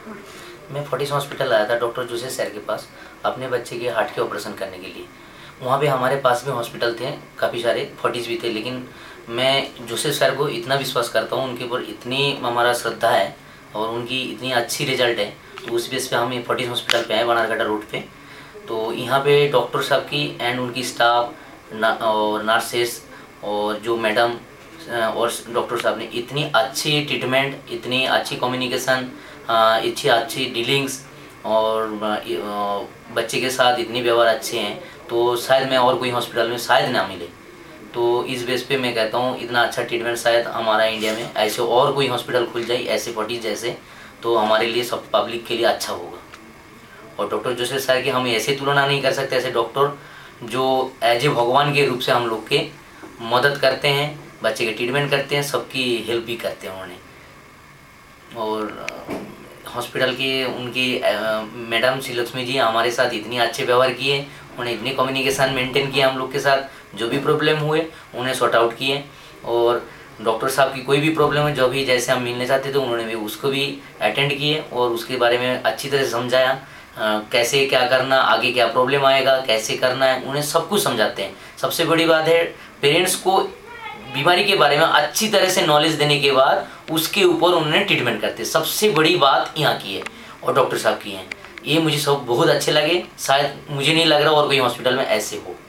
मैं Fortis hospital आया था डॉक्टर जोसेफ सर के पास अपने बच्चे के हार्ट के ऑपरेशन करने के लिए। वहाँ पे हमारे पास में हॉस्पिटल थे काफ़ी सारे, फोर्टिस भी थे, लेकिन मैं जोसेफ सर को इतना विश्वास करता हूँ, उनके ऊपर इतनी हमारा श्रद्धा है और उनकी इतनी अच्छी रिजल्ट है, तो उस बेस पे हम फोर्टिस हॉस्पिटल पे आए बनारघाटा रोड पे। तो यहाँ पे डॉक्टर साहब की एंड उनकी स्टाफ और नर्सेस और जो मैडम और डॉक्टर साहब ने इतनी अच्छी ट्रीटमेंट, इतनी अच्छी कम्युनिकेशन, अच्छी डीलिंग्स और बच्चे के साथ इतनी व्यवहार अच्छे हैं, तो शायद मैं और कोई हॉस्पिटल में शायद ना मिले। तो इस बेस पे मैं कहता हूँ इतना अच्छा ट्रीटमेंट शायद हमारा इंडिया में ऐसे और कोई हॉस्पिटल खुल जाए ऐसे फोर्टिस जैसे, तो हमारे लिए सब पब्लिक के लिए अच्छा होगा। और डॉक्टर जोसेफ सर की हम ऐसे तुलना नहीं कर सकते, ऐसे डॉक्टर जो एज ए भगवान के रूप से हम लोग के मदद करते हैं, बच्चे के ट्रीटमेंट करते हैं, सबकी हेल्प भी करते हैं उन्होंने। और हॉस्पिटल के उनकी मैडम श्री लक्ष्मी जी हमारे साथ इतनी अच्छे व्यवहार किए, उन्हें इतनी कम्युनिकेशन मेंटेन किया हम लोग के साथ, जो भी प्रॉब्लम हुए उन्हें सॉर्ट आउट किए। और डॉक्टर साहब की कोई भी प्रॉब्लम है, जो भी जैसे हम मिलने चाहते थे उन्होंने भी उसको भी अटेंड किए और उसके बारे में अच्छी तरह से समझाया, कैसे क्या करना, आगे क्या प्रॉब्लम आएगा, कैसे करना है, उन्हें सब कुछ समझाते हैं। सबसे बड़ी बात है पेरेंट्स को बीमारी के बारे में अच्छी तरह से नॉलेज देने के बाद उसके ऊपर उन्होंने ट्रीटमेंट करते हैं। सबसे बड़ी बात यहाँ की है और डॉक्टर साहब की है, ये मुझे सब बहुत अच्छे लगे। शायद मुझे नहीं लग रहा और कोई हॉस्पिटल में ऐसे हो।